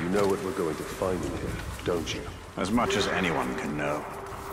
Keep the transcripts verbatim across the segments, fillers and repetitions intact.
You know what we're going to find in here, don't you? As much as anyone can know.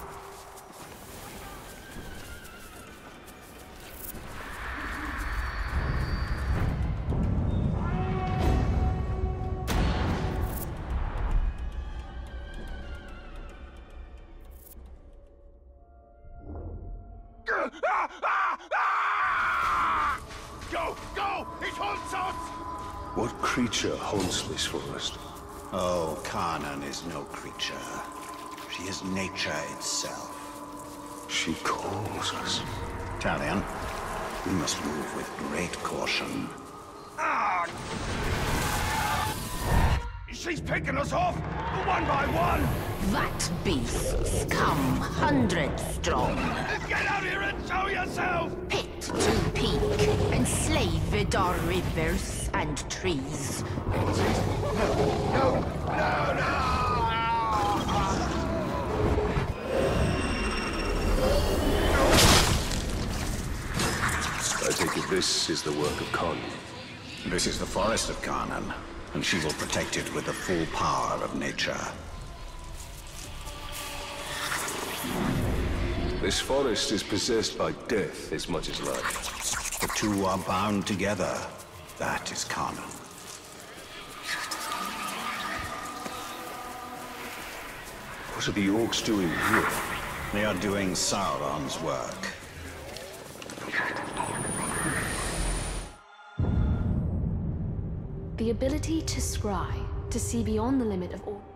Go! Go! It haunts us! What creature haunts this forest? Oh, Carnan is no creature. She is nature itself. She calls us. Talion, we must move with great caution. Ah! She's picking us off, one by one! That beasts come hundreds strong. Get out here and show yourself! Pit to peak, enslave with our rivers and trees. No, no, no! I take it this is the work of Carnan. This is the forest of Carnan, and she will protect it with the full power of nature. This forest is possessed by death as much as life. The two are bound together. That is Carnan. What are the orcs doing here? They are doing Sauron's work. The ability to scry, to see beyond the limit of all...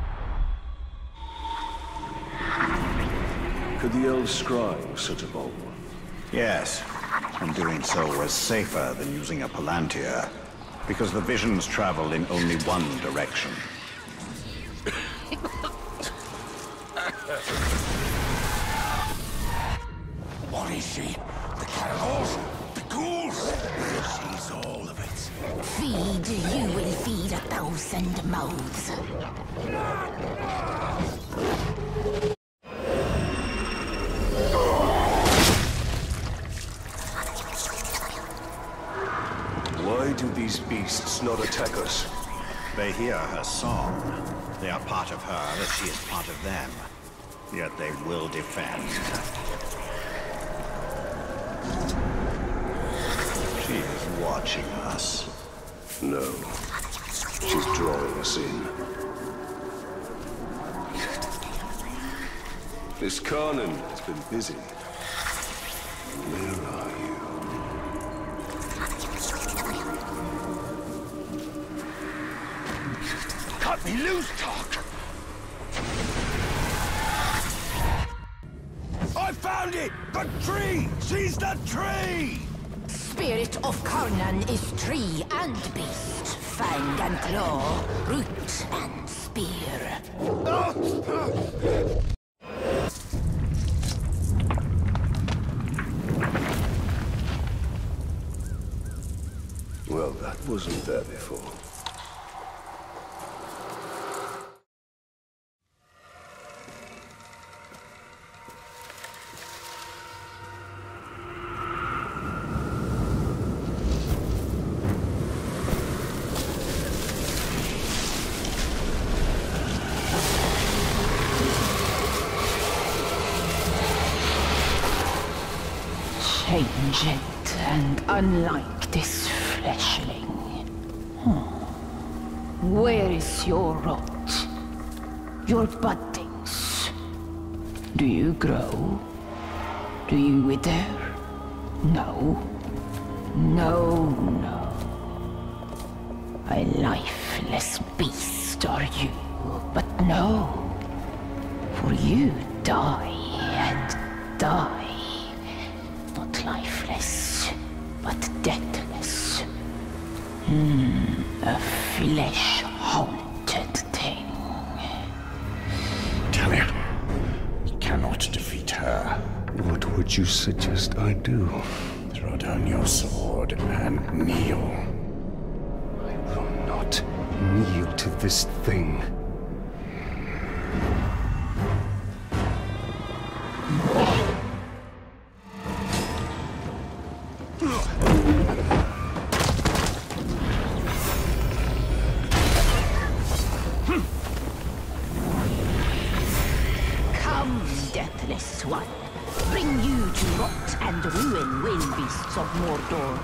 Could the elves scry such a bowl? Yes, and doing so was safer than using a Palantir, because the visions travel in only one direction. What is she? The carnivores? The ghouls? She's all of it. Feed, you will feed a thousand mouths. Why do these beasts not attack us? They hear her song. They are part of her as she is part of them. Yet they will defend. She is watching us. No. She's drawing us in. This Carnan has been busy. Where are you? Cut me loose, Talk! I found it! The tree! She's the tree! Spirit of Carnan is tree and beast, fang and claw, root and spear. Well, that wasn't there before. Changed and unlike this fleshling. Hmm. Where is your rot? Your buddings? Do you grow? Do you wither? No. No, no. A lifeless beast are you, but no. For you die and die. Not lifeless, but deathless. Hmm, a flesh-haunted thing. Talion, we cannot defeat her. What would you suggest I do? Throw down your sword and kneel. I will not kneel to this thing. Heartless one. Bring you to rot and ruin, whale beasts of Mordor.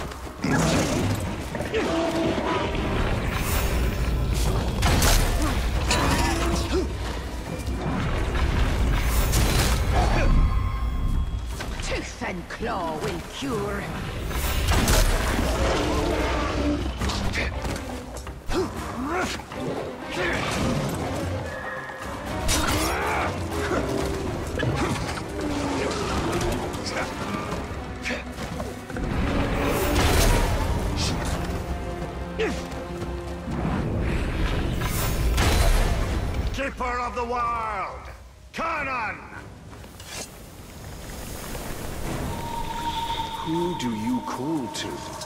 Tooth and claw will cure. Keeper of the Wild! Kanan! Who do you call to?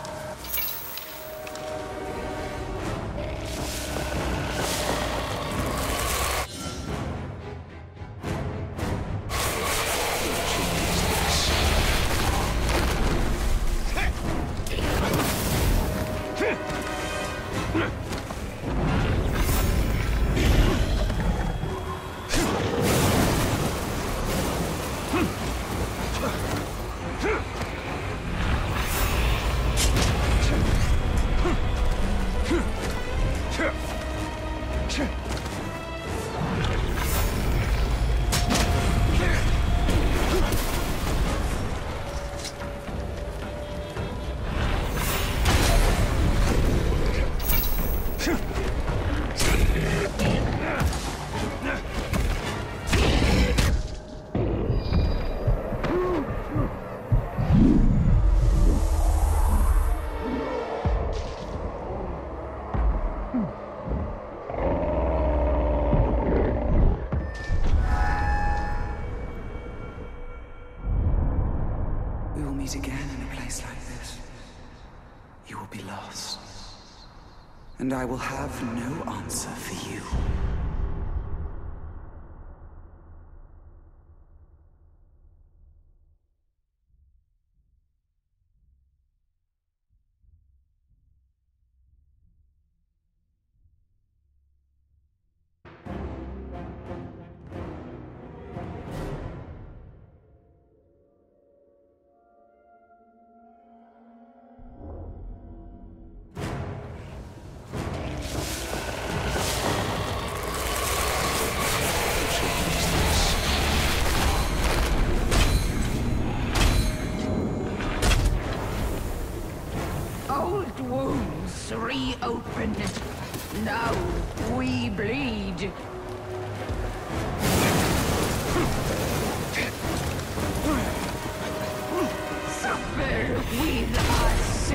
We will meet again in a place like this. You will be lost. And I will have no answer for you. Old wounds reopen. Now we bleed. Suffer with us.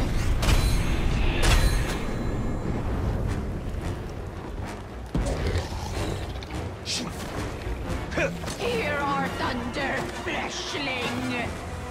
Hear our thunder, fleshling.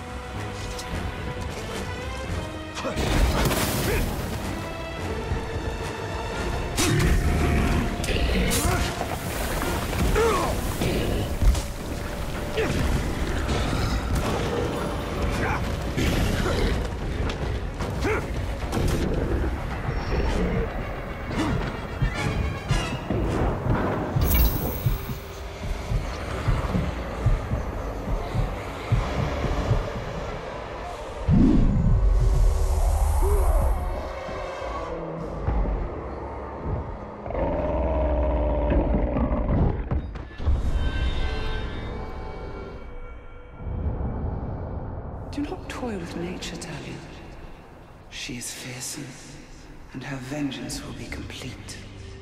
Do not toy with nature, Talia. She is fearsome, and her vengeance will be complete.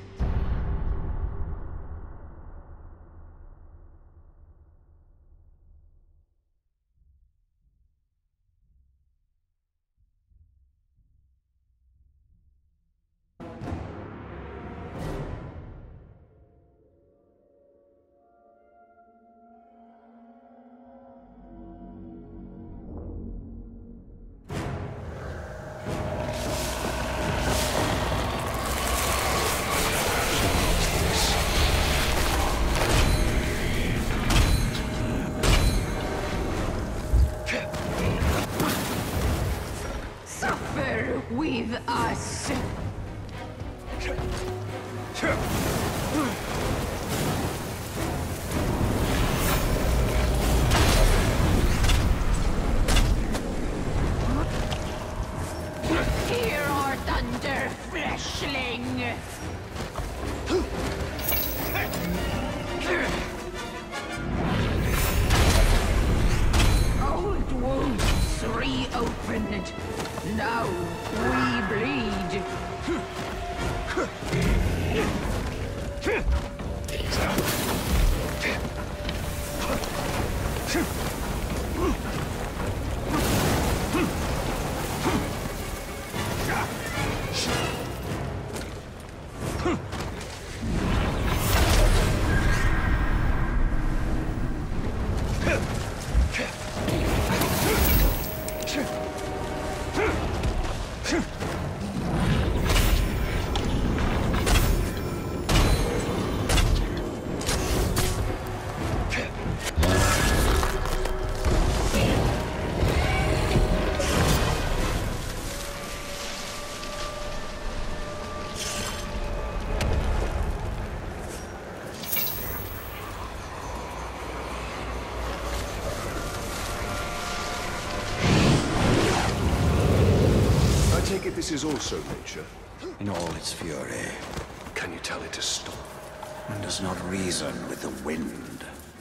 Suffer with us. hatchling! Old wounds reopened. Now we bleed. This is also nature. In all its fury. Can you tell it to stop? And does not reason with the wind.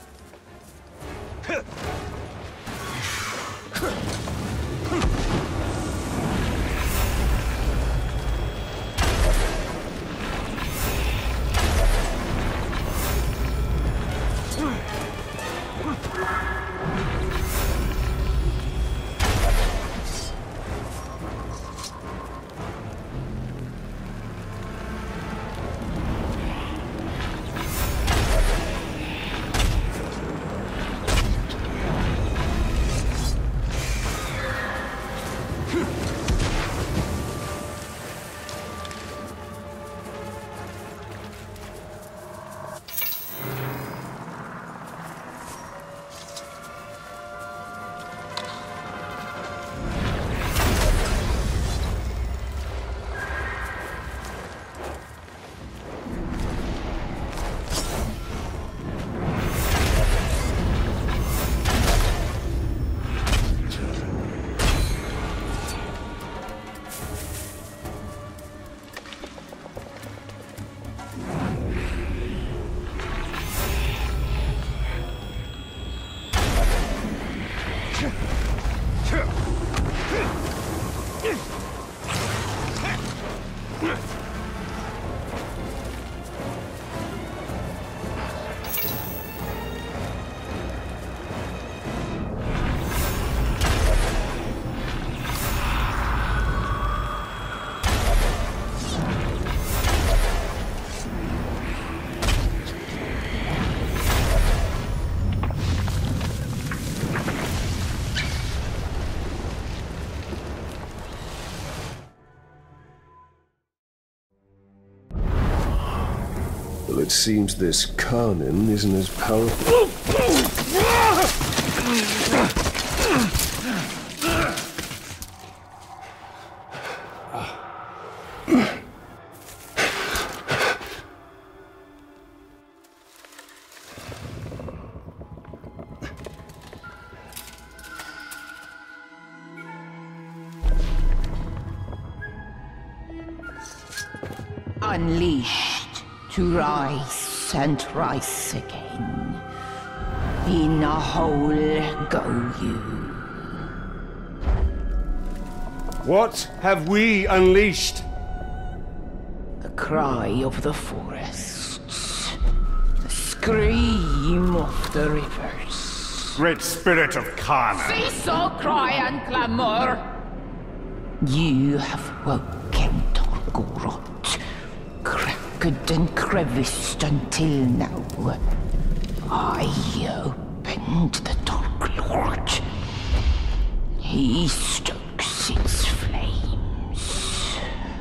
Well, it seems this Karnin isn't as powerful. Unleashed to rise and rise again. In a hole go you. What have we unleashed? The cry of the forests. The scream of the rivers. Great spirit of Karna! Cease all cry and clamor! You have woken Torgorod. Cracked and creviced until now. I opened the Dark Lord. He stokes its flames.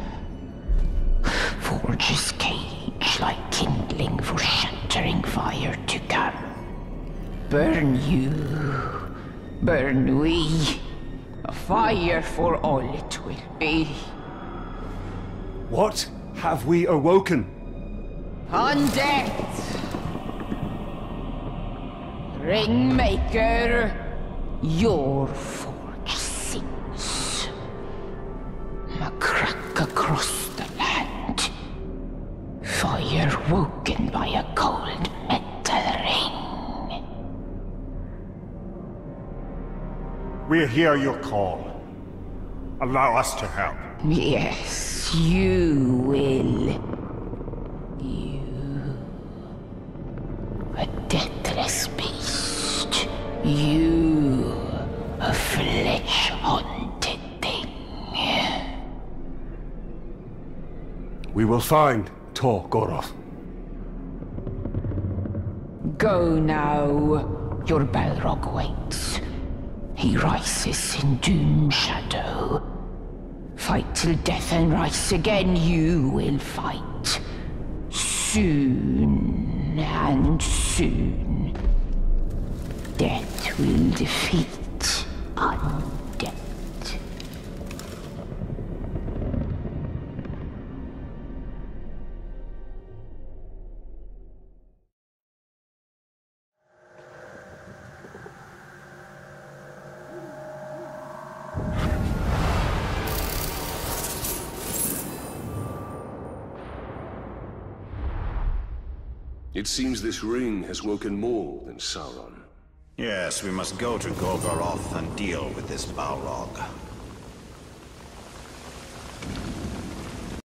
Forges cage like kindling for shattering fire to come. Burn you, burn we. A fire for all it will be. What have we awoken? Undead! Ringmaker, your forge sings. A crack across the land. fire woken by a cold metal ring. We hear your call. Allow us to help. Yes, you will. You... a deathless beast. You... a flesh-haunted thing. We will find Tor Goroth. Go now. Your Balrog waits. He rises in Doom Shadow. Fight till death and rise again, you will fight. Soon and soon. Death will defeat undead. It seems this ring has woken more than Sauron. Yes, we must go to Golgoroth and deal with this Balrog.